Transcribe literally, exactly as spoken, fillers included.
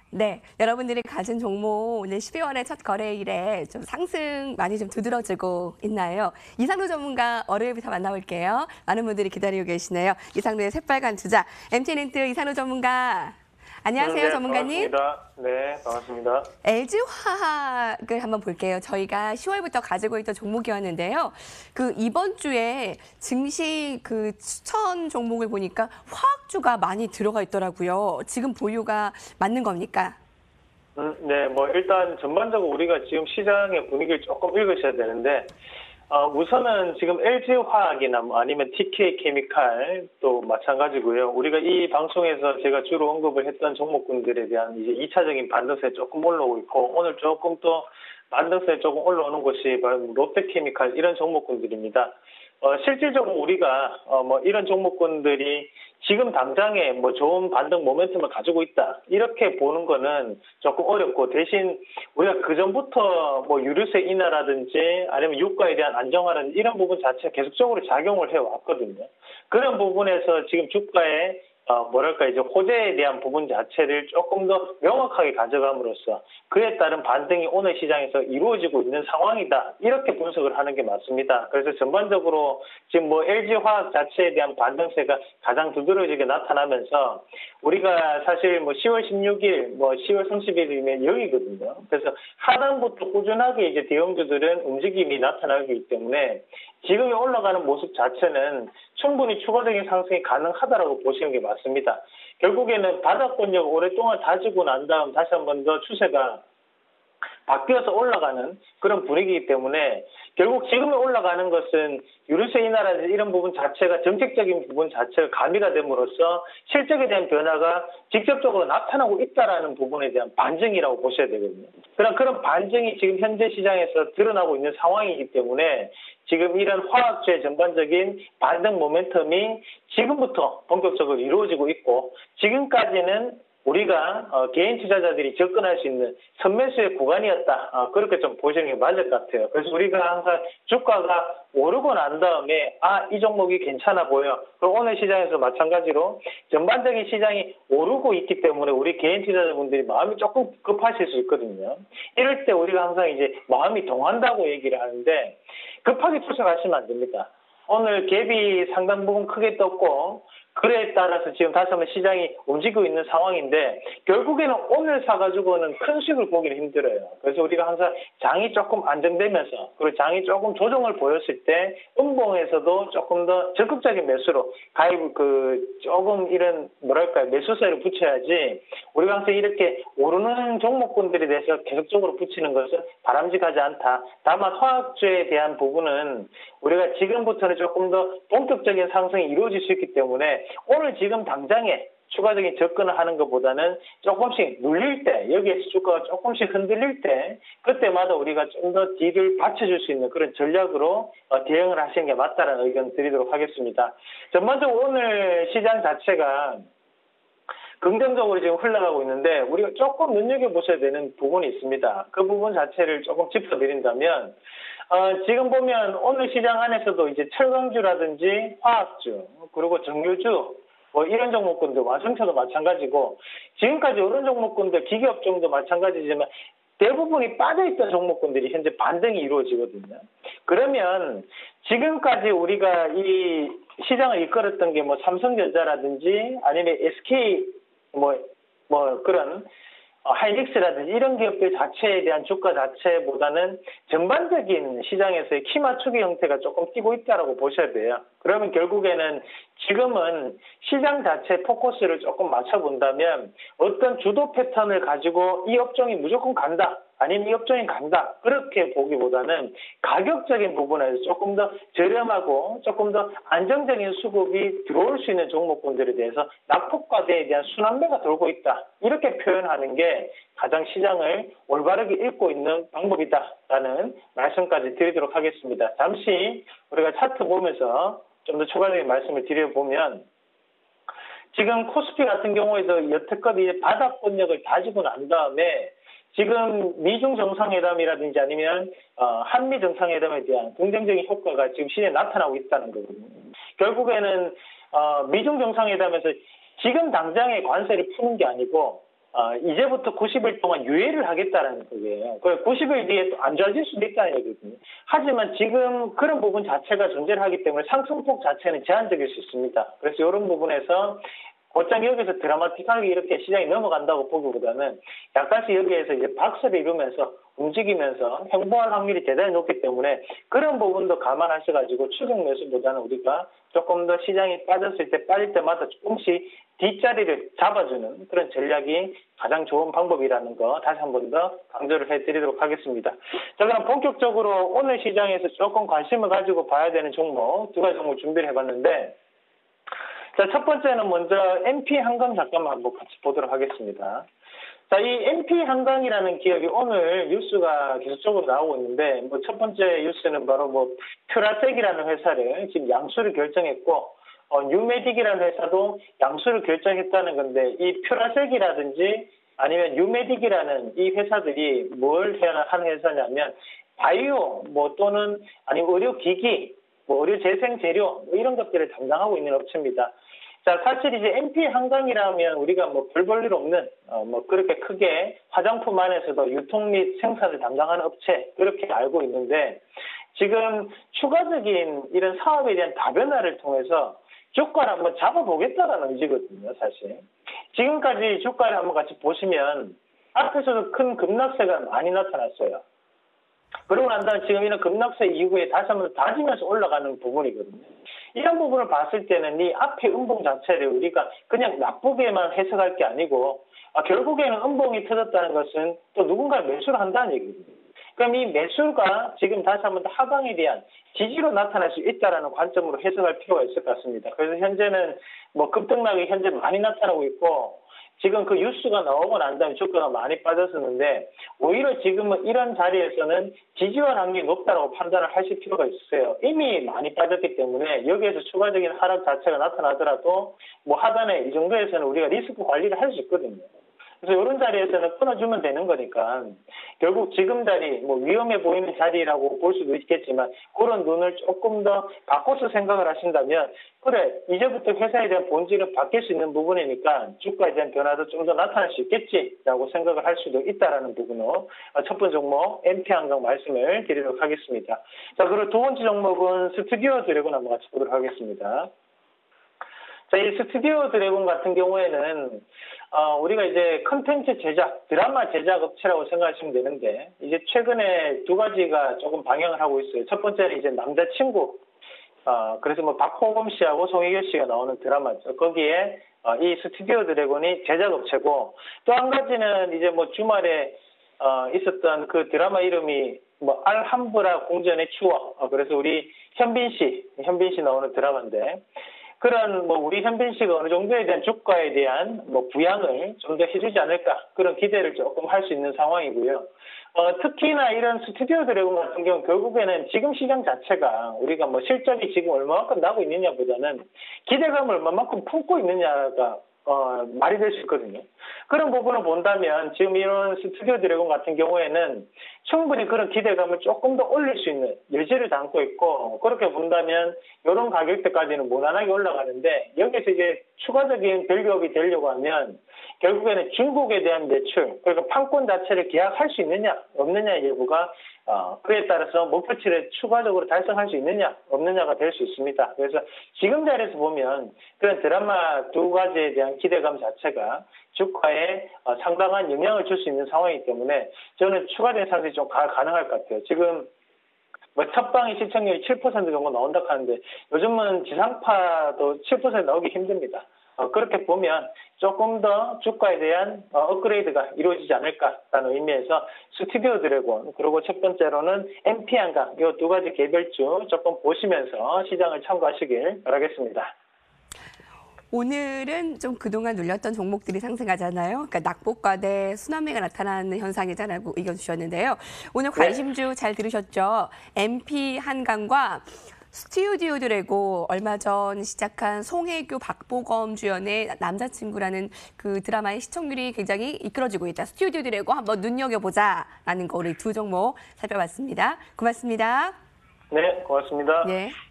네, 여러분들이 가진 종목 오늘 십이월의 첫 거래일에 좀 상승 많이 좀 두드러지고 있나요? 이상로 전문가 월요일부터 만나볼게요. 많은 분들이 기다리고 계시네요. 이상로의 새빨간 주자, 엠티엔엔트 이상로 전문가. 안녕하세요, 네, 전문가님. 반갑습니다. 네, 반갑습니다. 엘지화학을 한번 볼게요. 저희가 시월부터 가지고 있던 종목이었는데요. 그 이번 주에 증시 그 추천 종목을 보니까 화학주가 많이 들어가 있더라고요. 지금 보유가 맞는 겁니까? 음, 네, 뭐 일단 전반적으로 우리가 지금 시장의 분위기를 조금 읽으셔야 되는데 어, 우선은 지금 엘지화학이나 뭐 아니면 티케이케미칼 또 마찬가지고요. 우리가 이 방송에서 제가 주로 언급을 했던 종목군들에 대한 이제 이 차적인 반등세 조금 올라오고 있고 오늘 조금 또 반등세 조금 올라오는 곳이 바로 롯데케미칼 이런 종목군들입니다. 어, 실질적으로 우리가 어, 뭐 이런 종목군들이 지금 당장에 뭐 좋은 반등 모멘텀을 가지고 있다 이렇게 보는 거는 조금 어렵고 대신 우리가 그 전부터 뭐 유류세 인하라든지 아니면 유가에 대한 안정화라든지 이런 부분 자체가 계속적으로 작용을 해왔거든요. 그런 부분에서 지금 주가에 어, 뭐랄까, 이제 호재에 대한 부분 자체를 조금 더 명확하게 가져감으로써 그에 따른 반등이 오늘 시장에서 이루어지고 있는 상황이다. 이렇게 분석을 하는 게 맞습니다. 그래서 전반적으로 지금 뭐 엘지화학 자체에 대한 반등세가 가장 두드러지게 나타나면서 우리가 사실 뭐 시월 십육일, 뭐 시월 삼십일이면 여기거든요. 그래서 하단부터 꾸준하게 이제 대형주들은 움직임이 나타나기 때문에 지금이 올라가는 모습 자체는 충분히 추가적인 상승이 가능하다라고 보시는 게 맞습니다. 결국에는 바닥권력 오랫동안 다지고 난 다음 다시 한 번 더 추세가 바뀌어서 올라가는 그런 분위기이기 때문에 결국 지금 올라가는 것은 유류세 인하라든지 이런 부분 자체가 정책적인 부분 자체가 가미가 됨으로써 실적에 대한 변화가 직접적으로 나타나고 있다는 부분에 대한 반증이라고 보셔야 되거든요. 그런 그런 반증이 지금 현재 시장에서 드러나고 있는 상황이기 때문에 지금 이런 화학주의 전반적인 반등 모멘텀이 지금부터 본격적으로 이루어지고 있고 지금까지는 우리가 어, 개인 투자자들이 접근할 수 있는 선매수의 구간이었다. 어, 그렇게 좀 보시는 게 맞을 것 같아요. 그래서 우리가 항상 주가가 오르고 난 다음에 아, 이 종목이 괜찮아 보여. 그리고 오늘 시장에서 마찬가지로 전반적인 시장이 오르고 있기 때문에 우리 개인 투자자분들이 마음이 조금 급하실 수 있거든요. 이럴 때 우리가 항상 이제 마음이 동한다고 얘기를 하는데 급하게 투자하시면 안 됩니다. 오늘 갭이 상당 부분 크게 떴고 그에 따라서 지금 다시 한번 시장이 움직이고 있는 상황인데 결국에는 오늘 사가지고는 큰 수익을 보기는 힘들어요. 그래서 우리가 항상 장이 조금 안정되면서 그리고 장이 조금 조정을 보였을 때 음봉에서도 조금 더 적극적인 매수로 가입 그 조금 이런 뭐랄까요 매수세를 붙여야지 우리가 항상 이렇게 오르는 종목군들에 대해서 계속적으로 붙이는 것은 바람직하지 않다. 다만 화학주에 대한 부분은 우리가 지금부터는 조금 더 본격적인 상승이 이루어질 수 있기 때문에 오늘 지금 당장에 추가적인 접근을 하는 것보다는 조금씩 눌릴 때 여기에서 주가가 조금씩 흔들릴 때 그때마다 우리가 좀 더 뒤를 받쳐줄 수 있는 그런 전략으로 대응을 하시는 게 맞다는 의견 드리도록 하겠습니다. 전반적으로 오늘 시장 자체가 긍정적으로 지금 흘러가고 있는데 우리가 조금 눈여겨보셔야 되는 부분이 있습니다. 그 부분 자체를 조금 짚어드린다면 어, 지금 보면 오늘 시장 안에서도 이제 철강주라든지 화학주 그리고 정유주 뭐 이런 종목군들 완성차도 마찬가지고 지금까지 오른 종목군들 기계업종도 마찬가지지만 대부분이 빠져있던 종목군들이 현재 반등이 이루어지거든요. 그러면 지금까지 우리가 이 시장을 이끌었던 게 뭐 삼성전자라든지 아니면 에스케이 뭐, 뭐 그런 하이닉스라든지 이런 기업들 자체에 대한 주가 자체보다는 전반적인 시장에서의 키 맞추기 형태가 조금 띄고 있다고 보셔야 돼요. 그러면 결국에는 지금은 시장 자체 포커스를 조금 맞춰본다면 어떤 주도 패턴을 가지고 이 업종이 무조건 간다. 아니면 이 업종이 간다. 그렇게 보기보다는 가격적인 부분에서 조금 더 저렴하고 조금 더 안정적인 수급이 들어올 수 있는 종목군들에 대해서 낙폭과대에 대한 순환매가 돌고 있다. 이렇게 표현하는 게 가장 시장을 올바르게 읽고 있는 방법이다라는 말씀까지 드리도록 하겠습니다. 잠시 우리가 차트 보면서 좀 더 추가적인 말씀을 드려보면 지금 코스피 같은 경우에도 여태껏 이제 바닥권력을 다지고 난 다음에 지금 미중 정상회담이라든지 아니면 어, 한미 정상회담에 대한 긍정적인 효과가 지금 시장에 나타나고 있다는 거거든요. 결국에는 어, 미중 정상회담에서 지금 당장의 관세를 푸는 게 아니고 어, 이제부터 구십 일 동안 유예를 하겠다라는 거예요. 그 구십 일 뒤에 또 안 좋아질 수도 있다는 얘기거든요. 하지만 지금 그런 부분 자체가 존재를 하기 때문에 상승폭 자체는 제한적일 수 있습니다. 그래서 이런 부분에서 곧장 여기서 드라마틱하게 이렇게 시장이 넘어간다고 보기보다는 약간씩 여기에서 이제 박스를 이루면서 움직이면서 횡보할 확률이 대단히 높기 때문에 그런 부분도 감안하셔가지고 추격 매수보다는 우리가 조금 더 시장이 빠졌을 때 빠질 때마다 조금씩 뒷자리를 잡아주는 그런 전략이 가장 좋은 방법이라는 거 다시 한 번 더 강조를 해드리도록 하겠습니다. 자, 그럼 본격적으로 오늘 시장에서 조금 관심을 가지고 봐야 되는 종목 두 가지 종목 준비를 해봤는데 자, 첫 번째는 먼저 엠피 한강 잠깐만 한번 같이 보도록 하겠습니다. 자, 이 엠피 한강이라는 기업이 오늘 뉴스가 계속적으로 나오고 있는데, 뭐 첫 번째 뉴스는 바로 뭐 퓨라텍이라는 회사를 지금 양수를 결정했고, 어, 뉴메딕이라는 회사도 양수를 결정했다는 건데, 이 퓨라텍이라든지 아니면 뉴메딕이라는 이 회사들이 뭘 하는 회사냐면, 바이오, 뭐 또는 아니면 의료기기, 뭐 의료 재생 재료 뭐 이런 것들을 담당하고 있는 업체입니다. 자, 사실 이제 엠피 한강이라면 우리가 뭐 별 볼 일 없는 어, 뭐 그렇게 크게 화장품 안에서도 유통 및 생산을 담당하는 업체 그렇게 알고 있는데 지금 추가적인 이런 사업에 대한 다변화를 통해서 주가를 한번 잡아보겠다라는 의지거든요, 사실. 지금까지 주가를 한번 같이 보시면 앞에서도 큰 급락세가 많이 나타났어요. 그러고 난 다음에 지금 이런 급락세 이후에 다시 한번 다지면서 올라가는 부분이거든요. 이런 부분을 봤을 때는 이 앞에 음봉 자체를 우리가 그냥 나쁘게만 해석할 게 아니고 아, 결국에는 음봉이 터졌다는 것은 또 누군가 매수를 한다는 얘기거든요. 그럼 이 매수가 지금 다시 한번 더 하방에 대한 지지로 나타날 수 있다는 관점으로 해석할 필요가 있을 것 같습니다. 그래서 현재는 뭐 급등락이 현재 많이 나타나고 있고 지금 그 뉴스가 나오고 난 다음에 주가가 많이 빠졌었는데 오히려 지금은 이런 자리에서는 지지할 확률이 높다고 판단을 하실 필요가 있어요. 이미 많이 빠졌기 때문에 여기에서 추가적인 하락 자체가 나타나더라도 뭐 하단에 이 정도에서는 우리가 리스크 관리를 할 수 있거든요. 그래서 이런 자리에서는 끊어주면 되는 거니까 결국 지금 자리 뭐 위험해 보이는 자리라고 볼 수도 있겠지만 그런 눈을 조금 더 바꿔서 생각을 하신다면 그래 이제부터 회사에 대한 본질은 바뀔 수 있는 부분이니까 주가에 대한 변화도 좀 더 나타날 수 있겠지라고 생각을 할 수도 있다라는 부분으로 첫 번째 종목 엠피 한강 말씀을 드리도록 하겠습니다. 자, 그리고 두 번째 종목은 스튜디오 드래곤 한번 같이 보도록 하겠습니다. 자, 이 스튜디오 드래곤 같은 경우에는 어, 우리가 이제 컨텐츠 제작, 드라마 제작 업체라고 생각하시면 되는데 이제 최근에 두 가지가 조금 방영을 하고 있어요. 첫 번째는 이제 남자친구. 어, 그래서 뭐 박호범 씨하고 송혜교 씨가 나오는 드라마죠. 거기에 어, 이 스튜디오 드래곤이 제작 업체고 또 한 가지는 이제 뭐 주말에 어, 있었던 그 드라마 이름이 뭐 알함브라 공전의 추억. 어, 그래서 우리 현빈 씨, 현빈 씨 나오는 드라마인데 그런 뭐 우리 현빈 씨가 어느 정도에 대한 주가에 대한 뭐 부양을 좀 더 해주지 않을까 그런 기대를 조금 할 수 있는 상황이고요. 어, 특히나 이런 스튜디오 드래곤 같은 경우는 결국에는 지금 시장 자체가 우리가 뭐 실적이 지금 얼마만큼 나고 있느냐보다는 기대감을 얼마만큼 품고 있느냐가 어, 말이 될 수 있거든요. 그런 부분을 본다면 지금 이런 스튜디오 드래곤 같은 경우에는 충분히 그런 기대감을 조금 더 올릴 수 있는 여지를 담고 있고 그렇게 본다면 이런 가격대까지는 무난하게 올라가는데 여기서 이제 추가적인 밸류업이 되려고 하면 결국에는 중국에 대한 매출 그러니까 판권 자체를 계약할 수 있느냐 없느냐의 여부가 어, 그에 따라서 목표치를 추가적으로 달성할 수 있느냐 없느냐가 될 수 있습니다. 그래서 지금 자리에서 보면 그런 드라마 두 가지에 대한 기대감 자체가 주가에 어, 상당한 영향을 줄 수 있는 상황이기 때문에 저는 추가적인 상승이 좀 가, 가능할 것 같아요. 지금 뭐 첫방의 시청률이 칠 퍼센트 정도 나온다 하는데 요즘은 지상파도 칠 퍼센트 나오기 힘듭니다. 어, 그렇게 보면 조금 더 주가에 대한 어, 업그레이드가 이루어지지 않을까라는 의미에서 스튜디오 드래곤 그리고 첫 번째로는 엠피 한강 이 두 가지 개별주 조금 보시면서 시장을 참고하시길 바라겠습니다. 오늘은 좀 그동안 눌렸던 종목들이 상승하잖아요. 그러니까 낙폭과대 순환매가 나타나는 현상이잖아요. 의견 주셨는데요. 오늘 관심주 잘 들으셨죠? 엠피 한강과 스튜디오 드래곤 얼마 전 시작한 송혜교 박보검 주연의 남자친구라는 그 드라마의 시청률이 굉장히 이끌어지고 있다. 스튜디오 드래곤 한번 눈여겨보자라는 거 우리 두 종목 살펴봤습니다. 고맙습니다. 네, 고맙습니다. 네.